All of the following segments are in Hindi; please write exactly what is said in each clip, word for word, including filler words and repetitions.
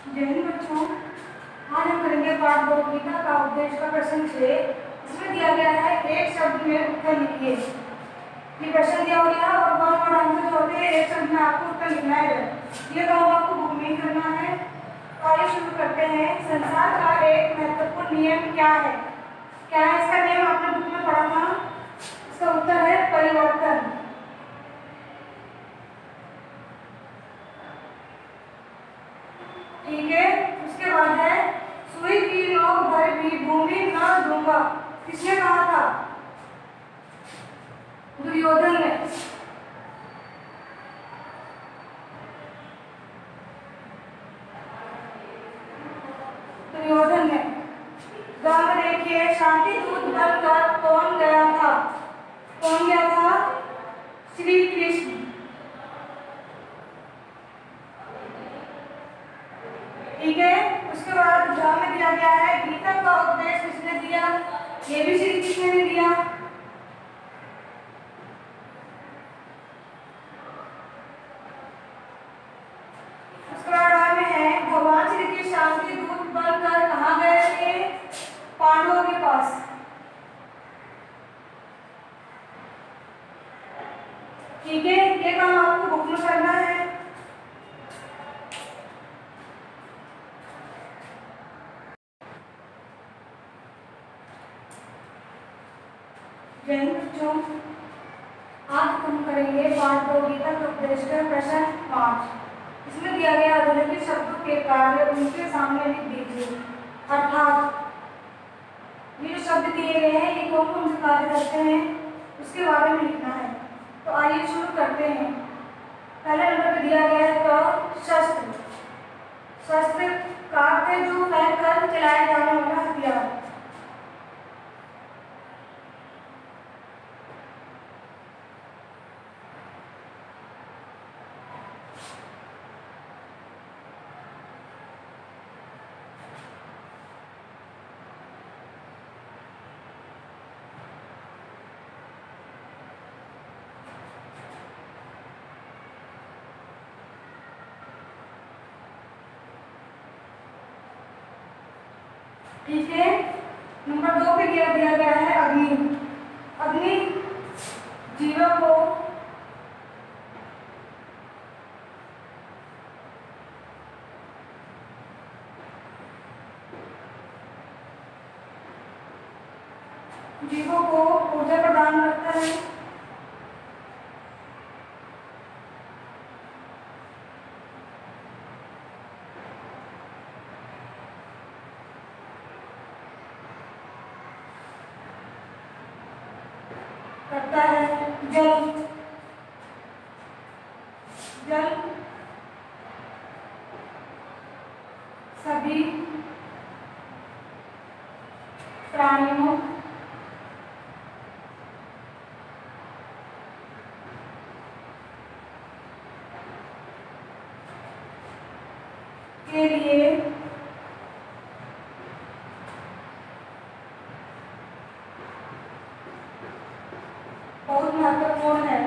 जय हिंद बच्चों, आज हम करेंगे पाठ दो गीता का उद्देश्य का प्रश्न छह। इसमें दिया गया है एक शब्द में उत्तर लिखिए। ये प्रश्न दिया गया है और वन वर्ड आंसर जो होते हैं एक शब्द में आपको उत्तर लिखना है। ये काम आपको बुक में ही करना है। तो आइए शुरू करते हैं। संसार का एक महत्वपूर्ण नियम क्या है? क्या है इसका नियम? आपने बुक में पढ़ा था। इसका उत्तर है परिवर्तन। ठीक है, उसके बाद है सुई की नोक भर भी भूमि न दूंगा। किसने कहा था? दुर्योधन ने। दुर्योधन ने। गांव देखिए, शांति दूत बनकर कौन गया था? कौन गया था? श्री कृष्ण। ठीक है, उसके बाद गांव में दिया गया है गीता का उपदेश किसने दिया? ये भी श्री कृष्ण ने दिया। उसके बाद में है भगवान श्री कृष्ण शांति दूत बनकर कहाँ गए थे? पांडवों के पास। ठीक है, ये काम आपको बुक में करना है। जय हिंद बच्चों, आज हम करेंगे पाठ दो गीता के उपदेश का प्रश्न पाँच। इसमें दिया गया अधोलिखित शब्दों के कार्य उनके सामने लिख दीजिए। अर्थात ये जो शब्द दिए गए हैं ये कौन कौन से कार्य करते हैं उसके बारे में लिखना है। तो आइए शुरू करते हैं। पहले नंबर पे दिया गया है क शस्त्र। शस्त्र कारते जो फेंक कर चलाए जाने वाला हथियार। ठीक है, नंबर दो पे क्या दिया गया है? अग्नि। अग्नि जीवों को जीवों को ऊर्जा प्रदान करता है। करता है जल। जल सभी प्राणियों के लिए बहुत महत्वपूर्ण है।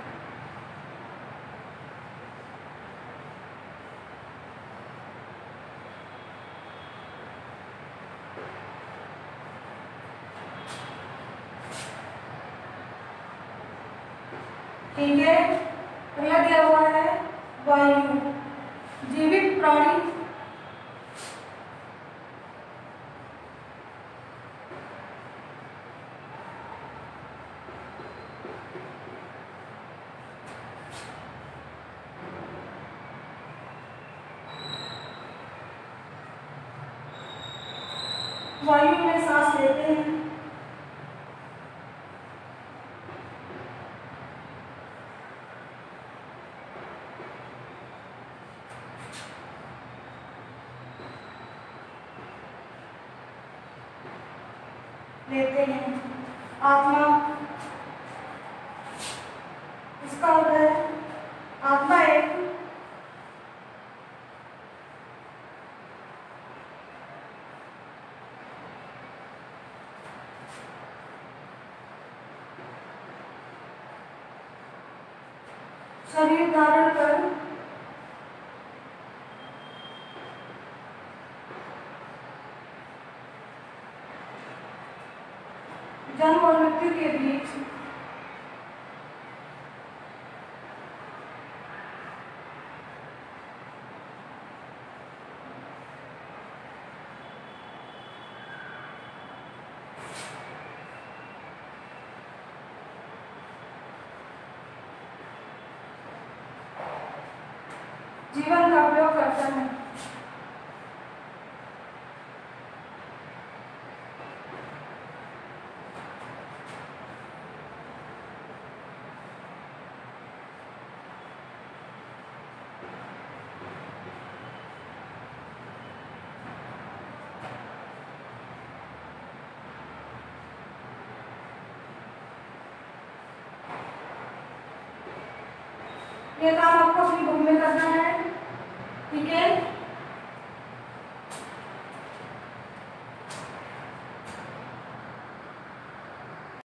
ठीक है, अगला दिया हुआ है वायु। जीवित प्राणी वायु में सांस लेते हैं। लेते हैं। आत्मा इसका होता है आत्मा एक शरीर धारण कर जन्म और मृत्यु के बीच जीवन का प्रयोग करता है।